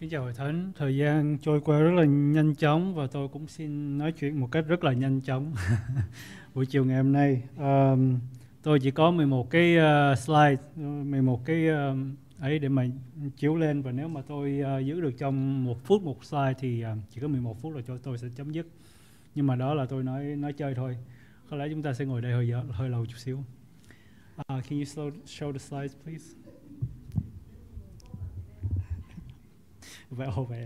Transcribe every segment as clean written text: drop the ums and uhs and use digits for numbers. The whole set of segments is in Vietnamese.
Kính chào Hội Thánh, thời gian trôi qua rất là nhanh chóng và tôi cũng xin nói chuyện một cách rất là nhanh chóng. Buổi chiều ngày hôm nay, tôi chỉ có 11 cái slide, 11 cái ấy để mà chiếu lên, và nếu mà tôi giữ được trong 1 phút một slide thì chỉ có 11 phút là cho tôi sẽ chấm dứt. Nhưng mà đó là tôi nói chơi thôi. Có lẽ chúng ta sẽ ngồi đây hơi lâu chút xíu. Can you show the slides please? Vậy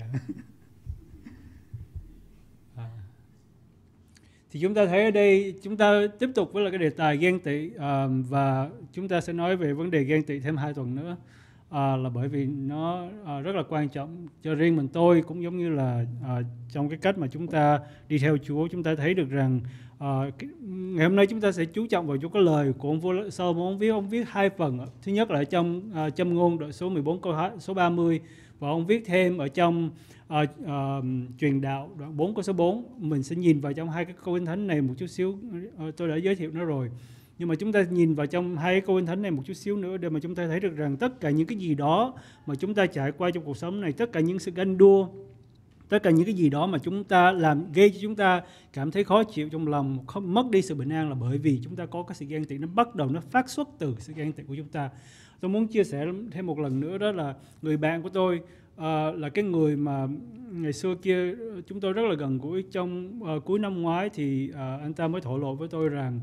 thì chúng ta thấy ở đây, chúng ta tiếp tục với là cái đề tài ghen tị, và chúng ta sẽ nói về vấn đề ghen tị thêm 2 tuần nữa, là bởi vì nó rất là quan trọng cho riêng mình tôi, cũng giống như là trong cái cách mà chúng ta đi theo Chúa. Chúng ta thấy được rằng ngày hôm nay chúng ta sẽ chú trọng vào chỗ cái lời của ông vua Solomon. Ông viết 2 phần. Thứ nhất là trong Châm ngôn đoạn số 14 câu số 30, và ông viết thêm ở trong Truyền đạo đoạn 4 câu số 4. Mình sẽ nhìn vào trong 2 cái câu Kinh Thánh này một chút xíu, tôi đã giới thiệu nó rồi. Nhưng mà chúng ta nhìn vào trong 2 câu Kinh Thánh này một chút xíu nữa để mà chúng ta thấy được rằng tất cả những cái gì đó mà chúng ta trải qua trong cuộc sống này, tất cả những sự ganh đua, tất cả những cái gì đó mà chúng ta làm gây cho chúng ta cảm thấy khó chịu trong lòng, mất đi sự bình an, là bởi vì chúng ta có cái sự ghen tị. Nó bắt đầu nó phát xuất từ sự ghen tị của chúng ta. Tôi muốn chia sẻ thêm một lần nữa, đó là người bạn của tôi, là cái người mà ngày xưa kia chúng tôi rất là gần gũi. Trong cuối năm ngoái thì anh ta mới thổ lộ với tôi rằng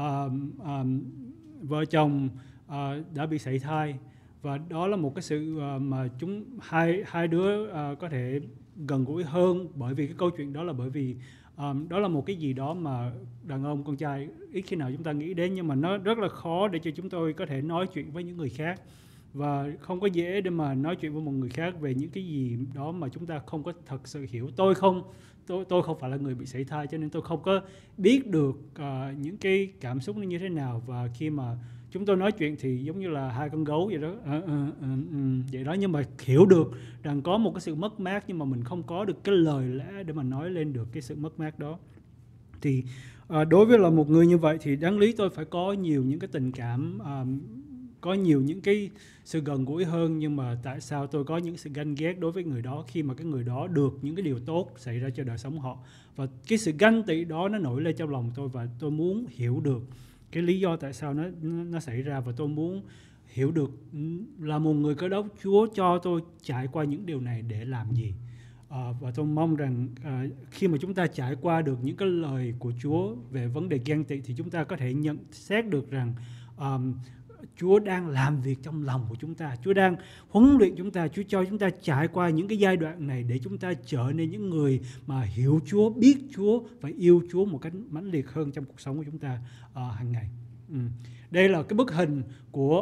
vợ chồng đã bị sảy thai, và đó là một cái sự mà hai đứa có thể gần gũi hơn bởi vì cái câu chuyện đó, là bởi vì đó là một cái gì đó mà đàn ông con trai ít khi nào chúng ta nghĩ đến, nhưng mà nó rất là khó để cho chúng tôi có thể nói chuyện với những người khác, và không có dễ để mà nói chuyện với một người khác về những cái gì đó mà chúng ta không có thật sự hiểu. Tôi không phải là người bị sảy thai, cho nên tôi không có biết được những cái cảm xúc nó như thế nào, và khi mà chúng tôi nói chuyện thì giống như là 2 con gấu vậy đó, vậy đó. Nhưng mà hiểu được rằng có một cái sự mất mát, nhưng mà mình không có được cái lời lẽ để mà nói lên được cái sự mất mát đó. Thì đối với là một người như vậy thì đáng lý tôi phải có nhiều những cái tình cảm, có nhiều những cái sự gần gũi hơn. Nhưng mà tại sao tôi có những sự ganh ghét đối với người đó khi mà cái người đó được những cái điều tốt xảy ra cho đời sống họ? Và cái sự ganh tị đó nó nổi lên trong lòng tôi, và tôi muốn hiểu được cái lý do tại sao nó xảy ra, và tôi muốn hiểu được là một người Cơ Đốc, Chúa cho tôi trải qua những điều này để làm gì. Và tôi mong rằng khi mà chúng ta trải qua được những cái lời của Chúa về vấn đề ghen tị thì chúng ta có thể nhận xét được rằng Chúa đang làm việc trong lòng của chúng ta. Chúa đang huấn luyện chúng ta. Chúa cho chúng ta trải qua những cái giai đoạn này để chúng ta trở nên những người mà hiểu Chúa, biết Chúa và yêu Chúa một cách mãnh liệt hơn trong cuộc sống của chúng ta hàng ngày. Đây là cái bức hình của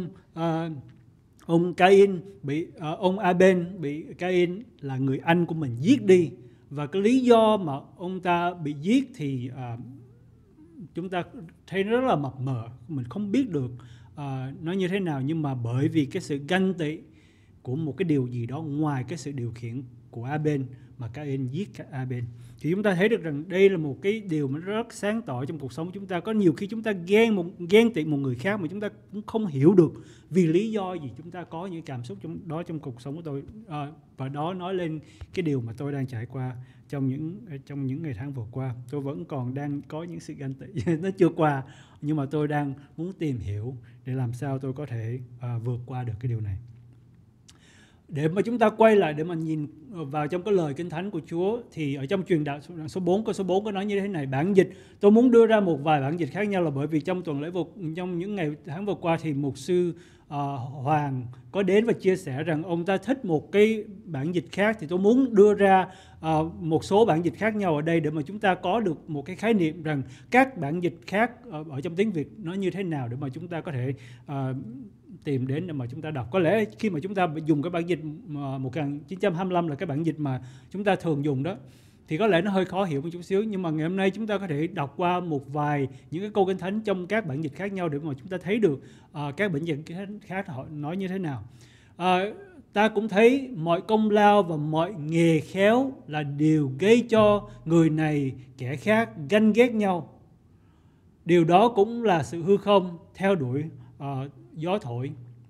ông Cain ông Abel bị Cain là người anh của mình giết đi. Và cái lý do mà ông ta bị giết thì chúng ta thấy nó rất là mập mờ, mình không biết được nó như thế nào. Nhưng mà bởi vì cái sự ganh tị của một cái điều gì đó ngoài cái sự điều khiển của Abel mà Cain giết Abel, thì chúng ta thấy được rằng đây là một cái điều mà rất sáng tỏ trong cuộc sống của chúng ta. Có nhiều khi chúng ta ghen tị một người khác mà chúng ta cũng không hiểu được vì lý do gì chúng ta có những cảm xúc trong cuộc sống của tôi, và đó nói lên cái điều mà tôi đang trải qua trong những ngày tháng vừa qua. Tôi vẫn còn đang có những sự ganh tị nó chưa qua, nhưng mà tôi đang muốn tìm hiểu để làm sao tôi có thể vượt qua được cái điều này. Để mà chúng ta quay lại để mà nhìn vào trong cái lời Kinh Thánh của Chúa, thì ở trong Truyền đạo số 4 câu số 4 có nói như thế này. Bản dịch, tôi muốn đưa ra một vài bản dịch khác nhau là bởi vì trong tuần lễ trong những ngày tháng vừa qua thì mục sư Hoàng có đến và chia sẻ rằng ông ta thích một cái bản dịch khác, thì tôi muốn đưa ra một số bản dịch khác nhau ở đây để mà chúng ta có được một cái khái niệm rằng các bản dịch khác ở trong tiếng Việt nó như thế nào, để mà chúng ta có thể tìm đến để mà chúng ta đọc. Có lẽ khi mà chúng ta dùng cái bản dịch 1925 là cái bản dịch mà chúng ta thường dùng đó, thì có lẽ nó hơi khó hiểu một chút xíu. Nhưng mà ngày hôm nay chúng ta có thể đọc qua một vài những cái câu Kinh Thánh trong các bản dịch khác nhau để mà chúng ta thấy được các bản dịch khác họ nói như thế nào. Ta cũng thấy mọi công lao và mọi nghề khéo là điều gây cho người này kẻ khác ganh ghét nhau. Điều đó cũng là sự hư không theo đuổi gió thổi.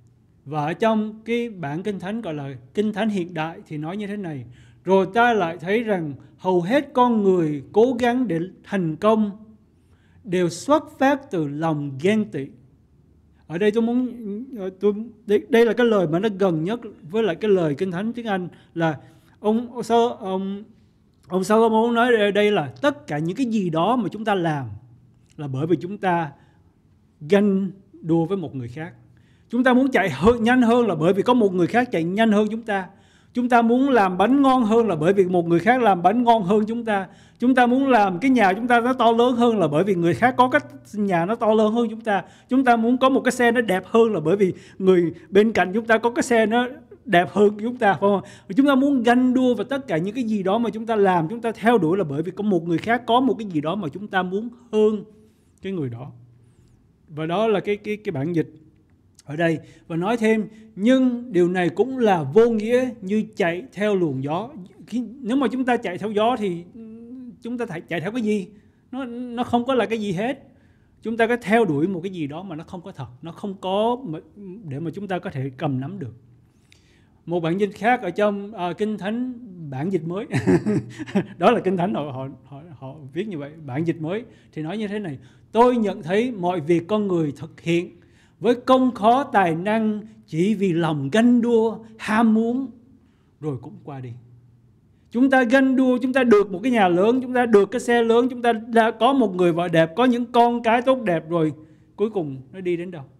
Và ở trong cái bản Kinh Thánh gọi là Kinh Thánh hiện đại thì nói như thế này: rồi ta lại thấy rằng hầu hết con người cố gắng để thành công đều xuất phát từ lòng ghen tị. Ở đây đây là cái lời mà nó gần nhất với lại cái lời Kinh Thánh tiếng Anh, là ông Solomon nói ở đây là tất cả những cái gì đó mà chúng ta làm là bởi vì chúng ta ganh đua với một người khác. Chúng ta muốn chạy nhanh hơn là bởi vì có một người khác chạy nhanh hơn chúng ta. Chúng ta muốn làm bánh ngon hơn là bởi vì một người khác làm bánh ngon hơn chúng ta. Chúng ta muốn làm cái nhà chúng ta nó to lớn hơn là bởi vì người khác có cái nhà nó to lớn hơn chúng ta. Chúng ta muốn có một cái xe nó đẹp hơn là bởi vì người bên cạnh chúng ta có cái xe nó đẹp hơn chúng ta, phải không? Chúng ta muốn ganh đua và tất cả những cái gì đó mà chúng ta làm, chúng ta theo đuổi là bởi vì có một người khác có một cái gì đó mà chúng ta muốn hơn cái người đó. Và đó là cái bản dịch ở đây. Và nói thêm, nhưng điều này cũng là vô nghĩa như chạy theo luồng gió. Nếu mà chúng ta chạy theo gió thì chúng ta chạy theo cái gì? Nó không có là cái gì hết. Chúng ta có theo đuổi một cái gì đó mà nó không có thật, nó không có để mà chúng ta có thể cầm nắm được. Một bản dịch khác ở trong Kinh Thánh bản dịch mới đó là Kinh Thánh họ viết như vậy. Bản dịch mới thì nói như thế này: tôi nhận thấy mọi việc con người thực hiện với công khó tài năng chỉ vì lòng ganh đua, ham muốn, rồi cũng qua đi. Chúng ta ganh đua, chúng ta được một cái nhà lớn, chúng ta được cái xe lớn, chúng ta đã có một người vợ đẹp, có những con cái tốt đẹp, rồi cuối cùng nó đi đến đâu?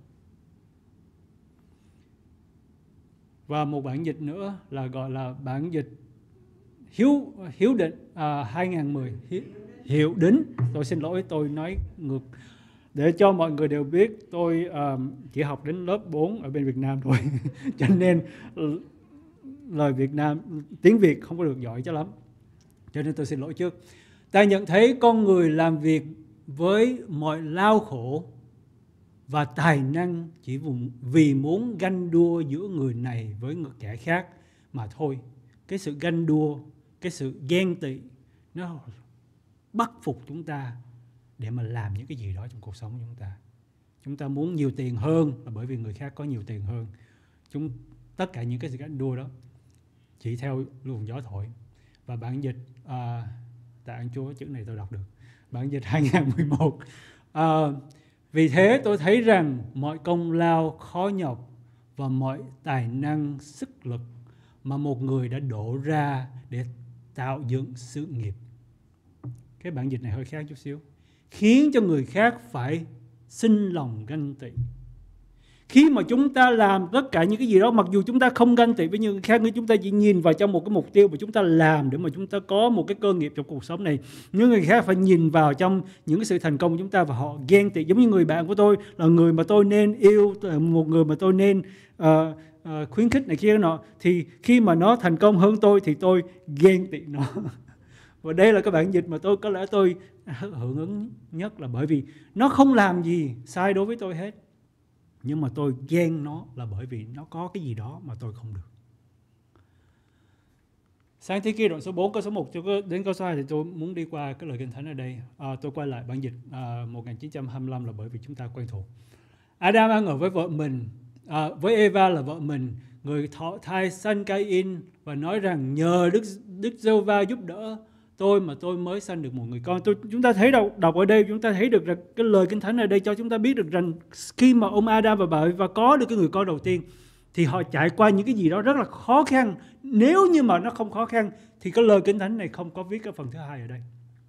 Và một bản dịch nữa là gọi là bản dịch Hiếu Định 2010. Hiệu Đính, tôi xin lỗi, tôi nói ngược. Để cho mọi người đều biết, tôi chỉ học đến lớp 4 ở bên Việt Nam thôi cho nên lời Việt Nam, tiếng Việt không có được giỏi cho lắm, cho nên tôi xin lỗi trước. Ta nhận thấy con người làm việc với mọi lao khổ và tài năng chỉ vì muốn ganh đua giữa người này với người kẻ khác mà thôi. Cái sự ganh đua, cái sự ghen tị nó bắt phục chúng ta để mà làm những cái gì đó trong cuộc sống của chúng ta. Chúng ta muốn nhiều tiền hơn là bởi vì người khác có nhiều tiền hơn. Tất cả những cái sự ganh đua đó chỉ theo luồng gió thổi. Và bản dịch tạ ơn Chúa, chữ này tôi đọc được. Bản dịch 2011. Vì thế tôi thấy rằng mọi công lao khó nhọc và mọi tài năng sức lực mà một người đã đổ ra để tạo dựng sự nghiệp. Cái bản dịch này hơi khác chút xíu. Khiến cho người khác phải sinh lòng ganh tị. Khi mà chúng ta làm tất cả những cái gì đó, mặc dù chúng ta không ganh tị với những người khác, nhưng chúng ta chỉ nhìn vào trong một cái mục tiêu mà chúng ta làm để mà chúng ta có một cái cơ nghiệp trong cuộc sống này. Những người khác phải nhìn vào trong những cái sự thành công của chúng ta và họ ghen tị. Giống như người bạn của tôi là người mà tôi nên yêu, một người mà tôi nên khuyến khích này kia nọ, thì khi mà nó thành công hơn tôi thì tôi ghen tị nó. Và đây là cái bản dịch mà có lẽ tôi hưởng ứng nhất, là bởi vì nó không làm gì sai đối với tôi hết, nhưng mà tôi ghen nó là bởi vì nó có cái gì đó mà tôi không được. Sáng thế ký đoạn số 4 câu số 1 đến câu số 2 thì tôi muốn đi qua cái lời Kinh Thánh ở đây. Tôi quay lại bản dịch 1925 là bởi vì chúng ta quen thuộc. Adam ăn ở với vợ mình, với Eva là vợ mình, người thọ thai sanh Cain và nói rằng nhờ Đức Giê-hô-va giúp đỡ tôi mà tôi mới sanh được một người con. Chúng ta thấy đọc ở đây, chúng ta thấy được rằng cái lời Kinh Thánh ở đây cho chúng ta biết được rằng khi mà ông Adam và bà Eva có được cái người con đầu tiên thì họ trải qua những cái gì đó rất là khó khăn. Nếu như mà nó không khó khăn thì cái lời Kinh Thánh này không có viết cái phần thứ hai ở đây.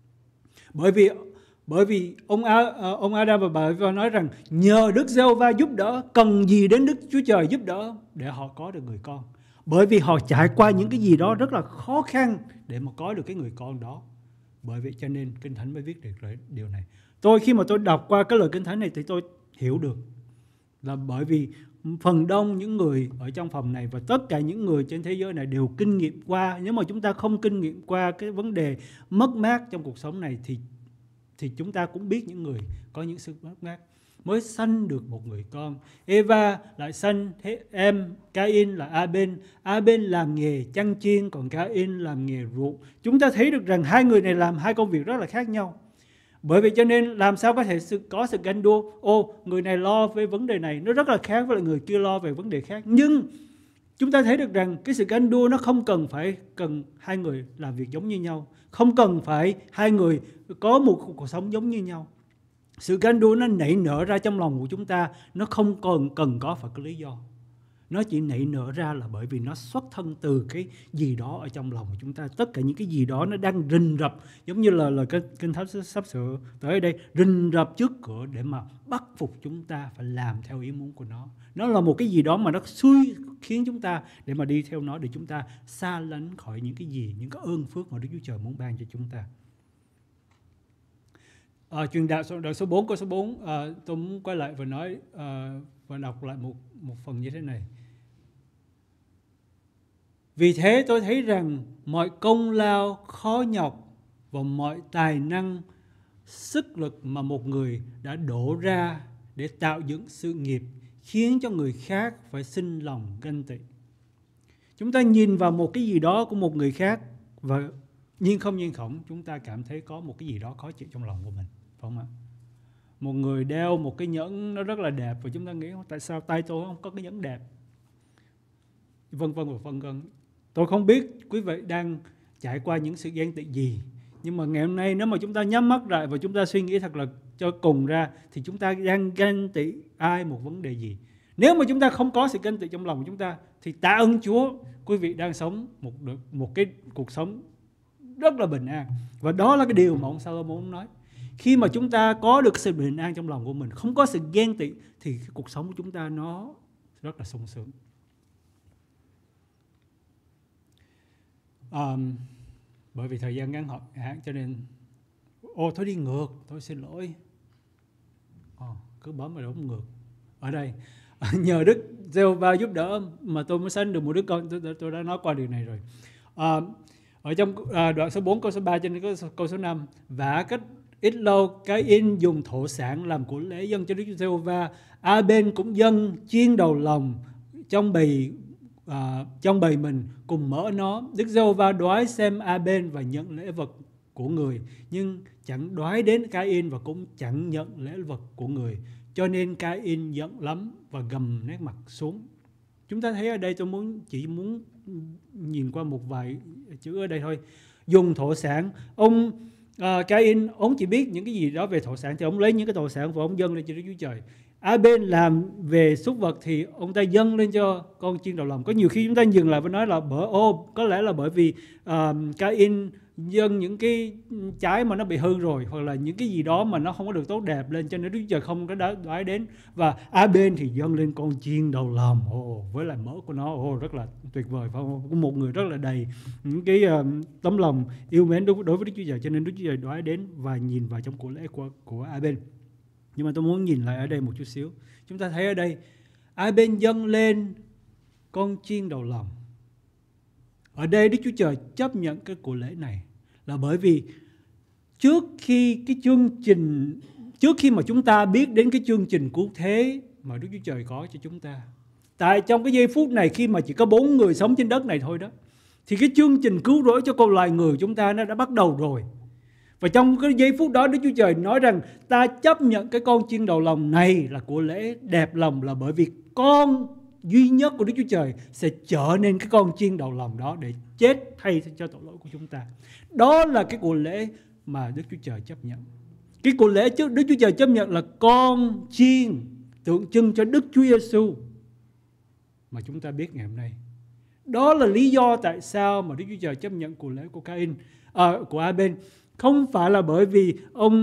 Bởi vì ông Adam và bà Eva nói rằng nhờ Đức Giê-hô-va giúp đỡ, cần gì đến Đức Chúa Trời giúp đỡ để họ có được người con. Bởi vì họ trải qua những cái gì đó rất là khó khăn để mà có được cái người con đó. Bởi vậy cho nên Kinh Thánh mới viết được điều này. Khi mà tôi đọc qua cái lời Kinh Thánh này thì tôi hiểu được là bởi vì phần đông những người ở trong phòng này và tất cả những người trên thế giới này đều kinh nghiệm qua. Nếu mà chúng ta không kinh nghiệm qua cái vấn đề mất mát trong cuộc sống này thì chúng ta cũng biết những người có những sự mất mát mới sanh được một người con. Eva lại sanh em Cain là Abel làm nghề chăn chiên, còn Cain làm nghề ruộng. Chúng ta thấy được rằng hai người này làm hai công việc rất là khác nhau. Bởi vì cho nên làm sao có thể có sự ganh đua. Người này lo về vấn đề này, nó rất là khác với người kia lo về vấn đề khác. Nhưng chúng ta thấy được rằng cái sự ganh đua nó không cần hai người làm việc giống như nhau. Không cần phải hai người có một cuộc sống giống như nhau. Sự ganh đua nó nảy nở ra trong lòng của chúng ta, nó không còn cần có phải có lý do. Nó chỉ nảy nở ra là bởi vì nó xuất thân từ cái gì đó ở trong lòng của chúng ta. Tất cả những cái gì đó nó đang rình rập, giống như là cái Kinh Thánh sắp sửa tới đây, rình rập trước cửa để mà bắt phục chúng ta phải làm theo ý muốn của nó. Nó là một cái gì đó mà nó xui khiến chúng ta để mà đi theo nó, để chúng ta xa lánh khỏi những cái gì, những cái ơn phước mà Đức Chúa Trời muốn ban cho chúng ta. Truyền đạo đoạn số 4, câu số 4, tôi muốn quay lại và nói và đọc lại một phần như thế này. Vì thế tôi thấy rằng mọi công lao, khó nhọc và mọi tài năng, sức lực mà một người đã đổ ra để tạo dựng sự nghiệp khiến cho người khác phải sinh lòng ganh tị. Chúng ta nhìn vào một cái gì đó của một người khác và nhiên không chúng ta cảm thấy có một cái gì đó khó chịu trong lòng của mình, phải không ạ? Một người đeo một cái nhẫn nó rất là đẹp và chúng ta nghĩ tại sao tay tôi không có cái nhẫn đẹp, vân vân. Tôi không biết quý vị đang trải qua những sự ghen tị gì, nhưng mà ngày hôm nay nếu mà chúng ta nhắm mắt lại và chúng ta suy nghĩ thật là cho cùng ra thì chúng ta đang ganh tị ai một vấn đề gì. Nếu mà chúng ta không có sự ganh tị trong lòng của chúng ta thì tạ ơn Chúa, quý vị đang sống một cái cuộc sống rất là bình an. Và đó là cái điều mà ông Salomon nói. Khi mà chúng ta có được sự bình an trong lòng của mình, không có sự ghen tị, thì cái cuộc sống của chúng ta nó rất là sung sướng. Bởi vì thời gian ngắn hạn cho nên tôi đi ngược, tôi xin lỗi. Cứ bấm vào đóng ngược. Ở đây nhờ Đức Giê-hô-va giúp đỡ mà tôi mới sanh được một đứa con. Tôi đã nói qua điều này rồi. Ở trong đoạn số 4 câu số 3 cho đến câu số 5, và cách ít lâu Cái-in dùng thổ sản làm của lễ dâng cho Đức Giê-hô-va. A-bên cũng dâng chiên đầu lòng trong bầy mình cùng mỡ nó. Đức Giê-hô-va đoái xem A-bên và nhận lễ vật của người, nhưng chẳng đoái đến Cái-in và cũng chẳng nhận lễ vật của người. Cho nên Cái-in giận lắm và gầm nét mặt xuống. Chúng ta thấy ở đây tôi chỉ muốn nhìn qua một vài chữ ở đây thôi. Dùng thổ sản, Cái-in ông chỉ biết những cái gì đó về thổ sản thì ông lấy những cái thổ sản và ông dâng lên cho Đức Chúa Trời. A-bên làm về súc vật thì ông ta dâng lên cho con chiên đầu lòng. Có nhiều khi chúng ta dừng lại và nói là có lẽ là bởi vì Cái-in dâng những cái trái mà nó bị hư rồi, hoặc là những cái gì đó mà nó không có được tốt đẹp lên, cho nên Đức Chúa Trời không có đoái đến. Và A-bên thì dâng lên con chiên đầu lòng với lại mỡ của nó, rất là tuyệt vời, phải không? Một người rất là đầy những cái tấm lòng yêu mến đối với Đức Chúa Trời, cho nên Đức Chúa Trời đoái đến và nhìn vào trong của lễ của A-bên. Nhưng mà tôi muốn nhìn lại ở đây một chút xíu. Chúng ta thấy ở đây A-bên dâng lên con chiên đầu lòng. Ở đây Đức Chúa Trời chấp nhận cái của lễ này là bởi vì trước khi mà chúng ta biết đến cái chương trình cứu thế mà Đức Chúa Trời có cho chúng ta, tại trong cái giây phút này khi mà chỉ có 4 người sống trên đất này thôi đó, thì cái chương trình cứu rỗi cho con loài người chúng ta nó đã bắt đầu rồi. Và trong cái giây phút đó Đức Chúa Trời nói rằng ta chấp nhận cái con chiên đầu lòng này là của lễ đẹp lòng, là bởi vì con duy nhất của Đức Chúa Trời sẽ trở nên cái con chiên đầu lòng đó để chết thay cho tội lỗi của chúng ta. Đó là cái của lễ mà Đức Chúa Trời chấp nhận. Cái của lễ Đức Chúa Trời chấp nhận là con chiên tượng trưng cho Đức Chúa Giêsu mà chúng ta biết ngày hôm nay. Đó là lý do tại sao mà Đức Chúa Trời chấp nhận của lễ của của A-bên. Không phải là bởi vì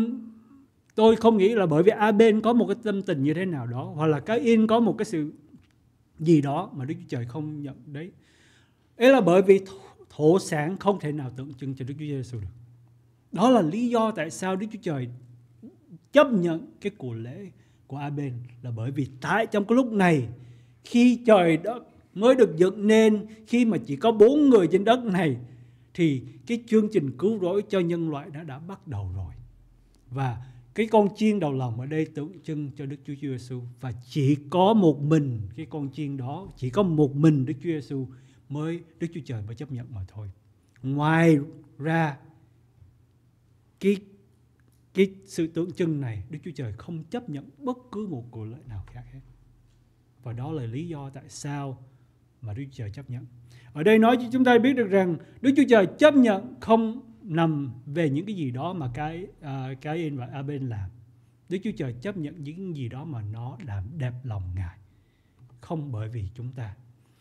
tôi không nghĩ là bởi vì A-bên có một cái tâm tình như thế nào đó, hoặc là Cái-in có một cái sự gì đó mà Đức Chúa Trời không nhận đấy. Ấy là bởi vì thổ sản không thể nào tượng trưng cho Đức Chúa Giêsu được. Đó là lý do tại sao Đức Chúa Trời chấp nhận cái của lễ của A-bên, là bởi vì tại trong cái lúc này, khi trời đất mới được dựng nên, khi mà chỉ có 4 người trên đất này, thì cái chương trình cứu rỗi cho nhân loại đã bắt đầu rồi. Và cái con chiên đầu lòng ở đây tượng trưng cho Đức Chúa Giêsu, và chỉ có một mình cái con chiên đó, chỉ có một mình Đức Chúa Giêsu Đức Chúa Trời mới chấp nhận mà thôi. Ngoài ra, cái cái sự tượng trưng này, Đức Chúa Trời không chấp nhận bất cứ một của lệ nào khác hết. Và đó là lý do tại sao mà Đức Chúa Trời chấp nhận. Ở đây nói cho chúng ta biết được rằng Đức Chúa Trời chấp nhận không nằm về những cái gì đó mà Cain và Abel làm. Đức Chúa Trời chấp nhận những gì đó mà nó làm đẹp lòng Ngài, không bởi vì chúng ta.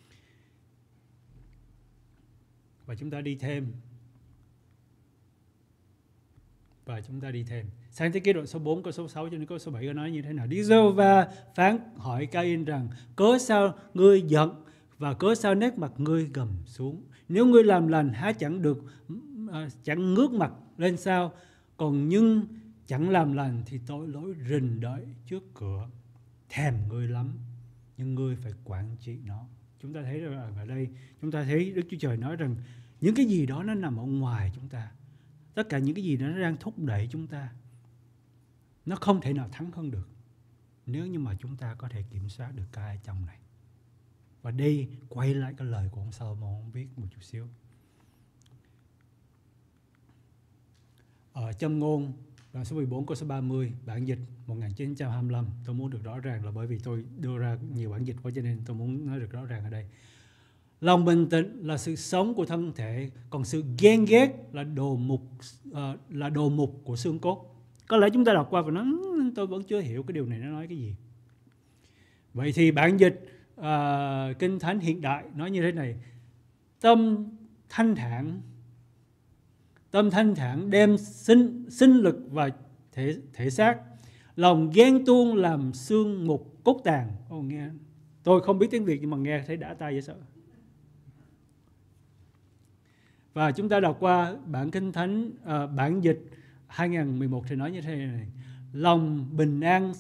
Và chúng ta đi thêm. Sang thế ký đoạn số 4 câu số 6 cho đến câu số 7 có nói như thế nào? Đức Giê-hô-va phán hỏi Cain rằng: cớ sao ngươi giận và cớ sao nét mặt ngươi gầm xuống? Nếu ngươi làm lành há chẳng ngước mặt lên sao? Còn nhưng chẳng làm lành thì tội lỗi rình đợi trước cửa, thèm ngươi lắm, nhưng ngươi phải quản trị nó. Chúng ta thấy rằng ở đây chúng ta thấy Đức Chúa Trời nói rằng những cái gì đó nó nằm ở ngoài chúng ta. Tất cả những cái gì đó nó đang thúc đẩy chúng ta, nó không thể nào thắng hơn được nếu như mà chúng ta có thể kiểm soát được cái ở trong này. Và đây quay lại cái lời của ông Solomon viết một chút xíu. Ở Châm ngôn đoạn số 14 câu số 30, bản dịch 1925. Tôi muốn được rõ ràng là bởi vì tôi đưa ra nhiều bản dịch quá cho nên tôi muốn nói được rõ ràng ở đây. Lòng bình tĩnh là sự sống của thân thể, còn sự ghen ghét là đồ mục của xương cốt. Có lẽ chúng ta đọc qua và nói tôi vẫn chưa hiểu cái điều này nó nói cái gì. Vậy thì bản dịch Kinh Thánh hiện đại nói như thế này: tâm thanh thản đem sinh lực và thể xác. Lòng ghen tuông làm xương mục cốt tàn. Nghe, tôi không biết tiếng Việt nhưng mà nghe thấy đã tai dễ sợ. Và chúng ta đọc qua bản Kinh Thánh bản dịch 2011 thì nói như thế này: lòng bình an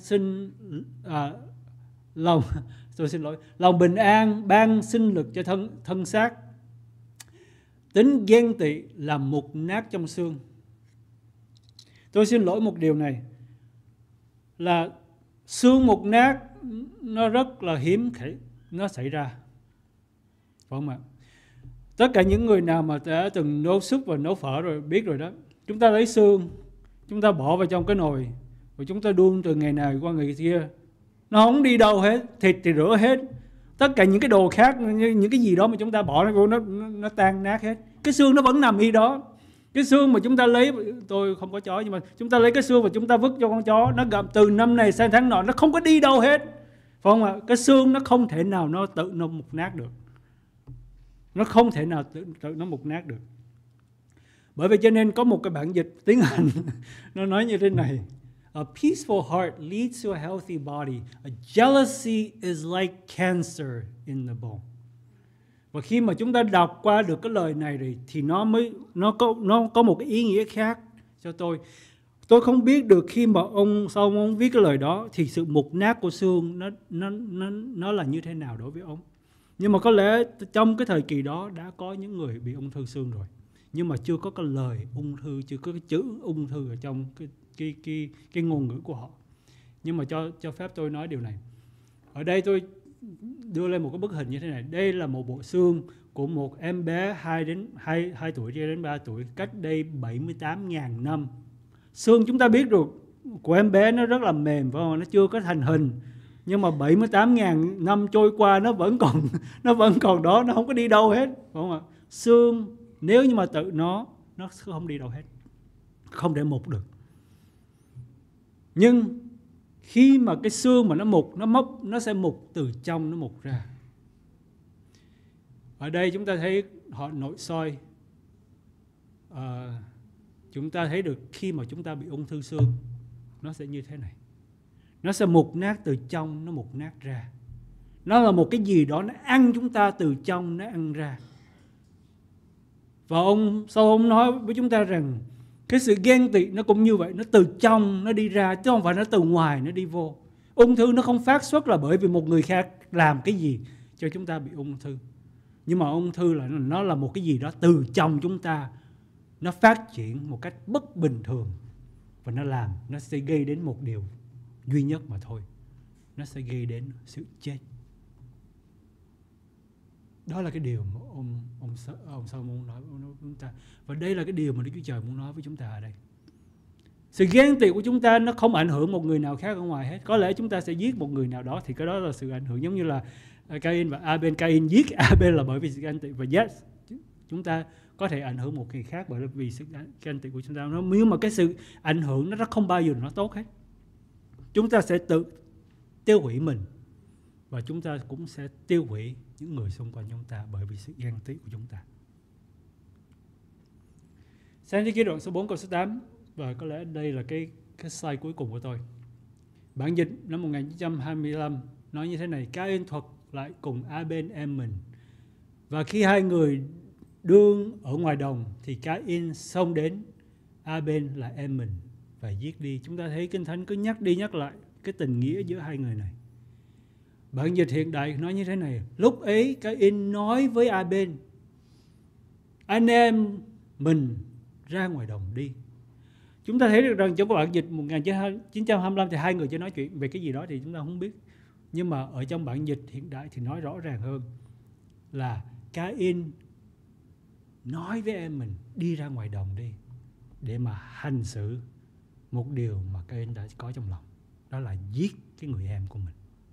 lòng bình an ban sinh lực cho thân xác. Tính ghen tị làm mục nát trong xương. Tôi xin lỗi một điều này là xương mục nát nó rất là hiếm nó xảy ra, phải không ạ? Tất cả những người nào mà đã từng nấu súp và nấu phở rồi biết rồi đó. Chúng ta lấy xương, chúng ta bỏ vào trong cái nồi, rồi chúng ta đun từ ngày này qua ngày kia. Nó không đi đâu hết, thịt thì rửa hết. Tất cả những cái đồ khác, những cái gì đó mà chúng ta bỏ nó tan nát hết. Cái xương nó vẫn nằm y đó. Cái xương mà chúng ta lấy, tôi không có chó nhưng mà chúng ta lấy cái xương và chúng ta vứt cho con chó, nó gặm từ năm này sang tháng nọ, nó không có đi đâu hết. Phải không ạ? Cái xương nó không thể nào nó tự nó mục nát được. Nó không thể nào tự nó mục nát được. Bởi vậy cho nên có một cái bản dịch tiếng Anh nó nói như thế này: a peaceful heart leads to a healthy body. A jealousy is like cancer in the bone. Và khi mà chúng ta đọc qua được cái lời này rồi thì nó có một cái ý nghĩa khác cho tôi. Tôi không biết được khi mà ông viết cái lời đó thì sự mục nát của xương nó là như thế nào đối với ông. Nhưng mà có lẽ trong cái thời kỳ đó đã có những người bị ung thư xương rồi, nhưng mà chưa có cái lời ung thư, chưa có cái chữ ung thư ở trong cái ngôn ngữ của họ. Nhưng mà cho phép tôi nói điều này. Ở đây tôi đưa lên một cái bức hình như thế này. Đây là một bộ xương của một em bé 2 tuổi cho đến 3 tuổi cách đây 78.000 năm. Xương chúng ta biết rồi, của em bé nó rất là mềm, phải không? Nó chưa có thành hình. Nhưng mà 78.000 năm trôi qua nó vẫn còn đó, nó không có đi đâu hết, phải không ạ? Xương nếu như mà tự nó không đi đâu hết, không thể mục được. Nhưng khi mà cái xương mà nó mục, nó mốc, nó sẽ mục từ trong nó mục ra. Ở đây chúng ta thấy họ nội soi. Chúng ta thấy được khi mà chúng ta bị ung thư xương, nó sẽ như thế này. Nó sẽ mục nát từ trong, nó mục nát ra. Nó là một cái gì đó nó ăn chúng ta từ trong, nó ăn ra. Và ông nói với chúng ta rằng cái sự ghen tị nó cũng như vậy, nó từ trong nó đi ra, chứ không phải nó từ ngoài nó đi vô. Ung thư nó không phát xuất là bởi vì một người khác làm cái gì cho chúng ta bị ung thư. Nhưng mà ung thư là nó là một cái gì đó từ trong chúng ta, nó phát triển một cách bất bình thường. Và nó sẽ gây đến một điều duy nhất mà thôi. Nó sẽ gây đến sự chết. Đó là cái điều mà ông Solomon nói với chúng ta. Và đây là cái điều mà Đức Chúa Trời muốn nói với chúng ta ở đây. Sự ghen tị của chúng ta nó không ảnh hưởng một người nào khác ở ngoài hết. Có lẽ chúng ta sẽ giết một người nào đó thì cái đó là sự ảnh hưởng, giống như là Cain và Abel. Cain giết Abel là bởi vì sự ghen tị, và yes, chúng ta có thể ảnh hưởng một người khác bởi vì sự ghen tị của chúng ta. Nhưng mà cái sự ảnh hưởng nó không bao giờ nó tốt hết. Chúng ta sẽ tự tiêu hủy mình, và chúng ta cũng sẽ tiêu hủy những người xung quanh chúng ta bởi vì sự ghen tị của chúng ta. Sáng thế ký đoạn số 4 câu số 8, và có lẽ đây là cái slide cuối cùng của tôi. Bản dịch năm 1925 nói như thế này: Cain thuật lại cùng Abel em mình, và khi hai người đương ở ngoài đồng thì Cain xông đến Abel là em mình và giết đi. Chúng ta thấy Kinh Thánh cứ nhắc đi nhắc lại cái tình nghĩa giữa hai người này. Bản dịch hiện đại nói như thế này: lúc ấy Cain nói với Abel, anh em mình ra ngoài đồng đi. Chúng ta thấy được rằng trong cái bản dịch 1925 thì hai người chưa nói chuyện về cái gì đó thì chúng ta không biết. Nhưng mà ở trong bản dịch hiện đại thì nói rõ ràng hơn là Cain nói với em mình đi ra ngoài đồng đi, để mà hành xử một điều mà Cain đã có trong lòng, đó là giết cái người em của mình.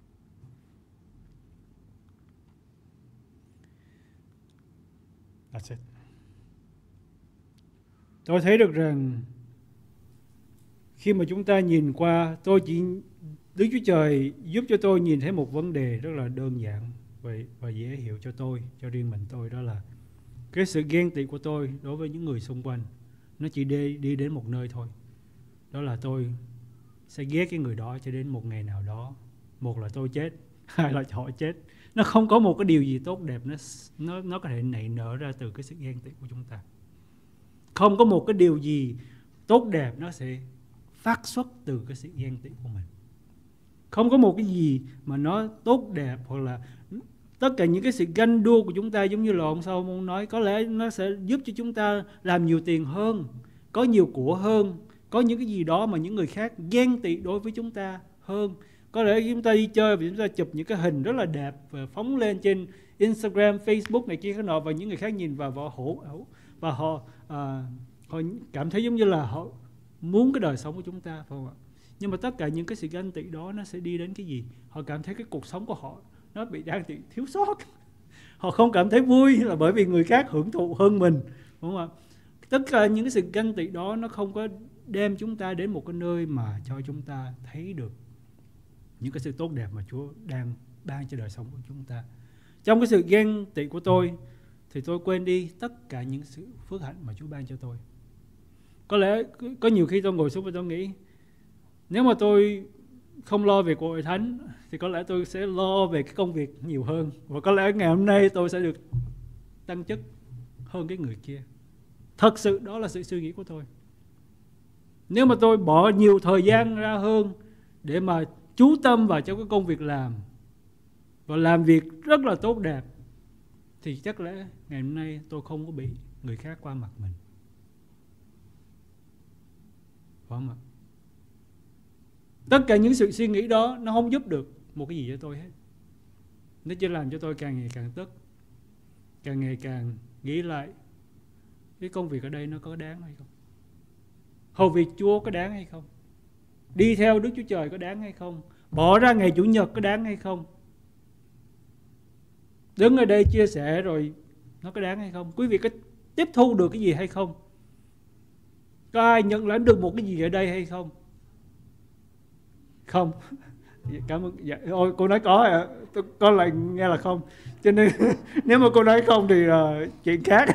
That's it. Tôi thấy được rằng khi mà chúng ta nhìn qua, Đức Chúa Trời giúp cho tôi nhìn thấy một vấn đề rất là đơn giản và dễ hiểu cho tôi, cho riêng mình tôi, đó là cái sự ghen tị của tôi đối với những người xung quanh nó chỉ đi đến một nơi thôi. Đó là tôi sẽ ghét cái người đó cho đến một ngày nào đó. Một là tôi chết, hai là họ chết. Nó không có một cái điều gì tốt đẹp nó có thể nảy nở ra từ cái sự ghen tị của chúng ta. Không có một cái điều gì tốt đẹp nó sẽ phát xuất từ cái sự ghen tị của mình. Không có một cái gì mà nó tốt đẹp, hoặc là tất cả những cái sự ganh đua của chúng ta, giống như là ông Solomon nói, có lẽ nó sẽ giúp cho chúng ta làm nhiều tiền hơn, có nhiều của hơn, có những cái gì đó mà những người khác ghen tị đối với chúng ta hơn. Có lẽ chúng ta đi chơi và chúng ta chụp những cái hình rất là đẹp và phóng lên trên Instagram, Facebook này kia cái nọ, và những người khác nhìn vào và họ cảm thấy giống như là họ muốn cái đời sống của chúng ta, phải không ạ? Nhưng mà tất cả những cái sự ganh tị đó nó sẽ đi đến cái gì? Họ cảm thấy cái cuộc sống của họ nó bị đang thiếu sót. Họ không cảm thấy vui là bởi vì người khác hưởng thụ hơn mình, đúng không ạ? Tất cả những cái sự ganh tị đó nó không có đem chúng ta đến một cái nơi mà cho chúng ta thấy được những cái sự tốt đẹp mà Chúa đang ban cho đời sống của chúng ta. Trong cái sự ghen tị của tôi thì tôi quên đi tất cả những sự phước hạnh mà Chúa ban cho tôi. Có lẽ có nhiều khi tôi ngồi xuống và tôi nghĩ, nếu mà tôi không lo về cuộc hội thánh thì có lẽ tôi sẽ lo về cái công việc nhiều hơn, và có lẽ ngày hôm nay tôi sẽ được tăng chức hơn cái người kia. Thật sự đó là sự suy nghĩ của tôi. Nếu mà tôi bỏ nhiều thời gian ra hơn để mà chú tâm vào trong cái công việc làm và làm việc rất là tốt đẹp, thì chắc lẽ ngày hôm nay tôi không có bị người khác qua mặt mình, phải không ạ? Tất cả những sự suy nghĩ đó nó không giúp được một cái gì cho tôi hết. Nó chỉ làm cho tôi càng ngày càng tức, càng ngày càng nghĩ lại cái công việc ở đây nó có đáng hay không, hầu việc Chúa có đáng hay không, đi theo Đức Chúa Trời có đáng hay không, bỏ ra ngày Chủ nhật có đáng hay không, đứng ở đây chia sẻ rồi nó có đáng hay không, quý vị có tiếp thu được cái gì hay không, có ai nhận lãnh được một cái gì ở đây hay không? Không. Cảm ơn. Dạ, ôi, cô nói có à? Con lại nghe là không, cho nên nếu mà cô nói không thì chuyện khác.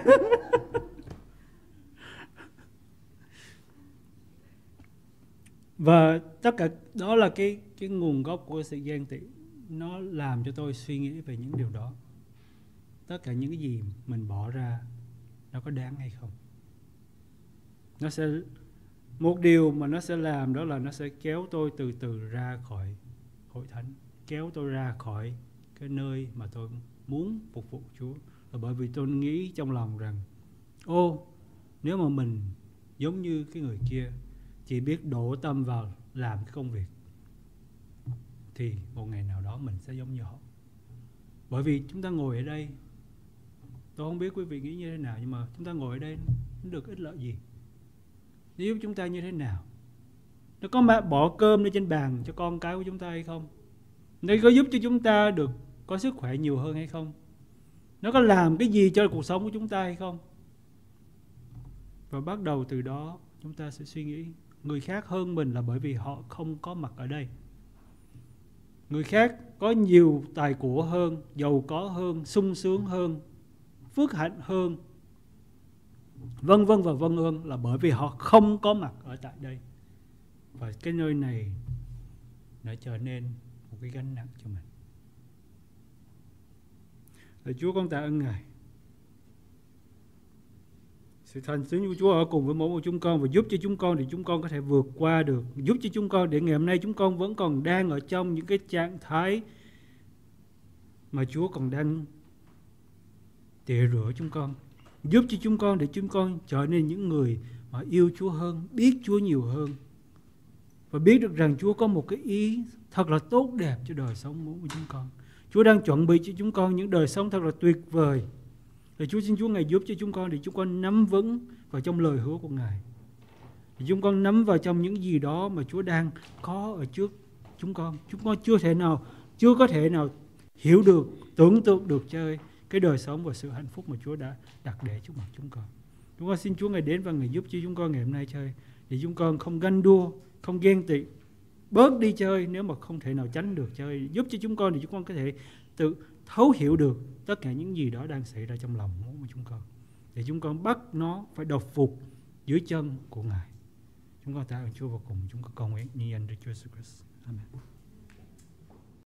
Và tất cả đó là cái nguồn gốc của sự ghen tị. Nó làm cho tôi suy nghĩ về những điều đó. Tất cả những cái gì mình bỏ ra nó có đáng hay không? Nó sẽ, một điều mà nó sẽ làm đó là nó sẽ kéo tôi từ từ ra khỏi hội thánh, kéo tôi ra khỏi cái nơi mà tôi muốn phục vụ Chúa. Là bởi vì tôi nghĩ trong lòng rằng, nếu mà mình giống như cái người kia, chỉ biết đổ tâm vào làm cái công việc, thì một ngày nào đó mình sẽ giống như họ. Bởi vì chúng ta ngồi ở đây, tôi không biết quý vị nghĩ như thế nào, nhưng mà chúng ta ngồi ở đây nó được ích lợi gì? Nếu chúng ta như thế nào? Nó có bỏ cơm lên trên bàn cho con cái của chúng ta hay không? Nó có giúp cho chúng ta được có sức khỏe nhiều hơn hay không? Nó có làm cái gì cho cuộc sống của chúng ta hay không? Và bắt đầu từ đó chúng ta sẽ suy nghĩ người khác hơn mình là bởi vì họ không có mặt ở đây. Người khác có nhiều tài của hơn, giàu có hơn, sung sướng hơn, phước hạnh hơn, vân vân và vân vân là bởi vì họ không có mặt ở tại đây. Và cái nơi này đã trở nên một cái gánh nặng cho mình. Lạy Chúa, con tạ ơn Ngài. Sự thành tín của Chúa ở cùng với mỗi một chúng con và giúp cho chúng con để chúng con có thể vượt qua được. Giúp cho chúng con để ngày hôm nay chúng con vẫn còn đang ở trong những cái trạng thái mà Chúa còn đang tỉa rửa chúng con. Giúp cho chúng con để chúng con trở nên những người mà yêu Chúa hơn, biết Chúa nhiều hơn. Và biết được rằng Chúa có một cái ý thật là tốt đẹp cho đời sống của chúng con. Chúa đang chuẩn bị cho chúng con những đời sống thật là tuyệt vời. Và Chúa xin Chúa Ngài giúp cho chúng con để chúng con nắm vững vào trong lời hứa của Ngài. Để chúng con nắm vào trong những gì đó mà Chúa đang có ở trước chúng con. Chúng con chưa có thể nào hiểu được, tưởng tượng được chơi cái đời sống và sự hạnh phúc mà Chúa đã đặt để trước mặt chúng con. Chúng con xin Chúa Ngài đến và Ngài giúp cho chúng con ngày hôm nay chơi. Để chúng con không ganh đua, không ghen tị, bớt đi chơi nếu mà không thể nào tránh được chơi. Giúp cho chúng con để chúng con có thể tự thấu hiểu được tất cả những gì đó đang xảy ra trong lòng của chúng con. Để chúng con bắt nó phải độc phục dưới chân của Ngài. Chúng con tạ ơn Chúa và cùng chúng con cầu nguyện như danh Đức Chúa Jesus Christ. Amen.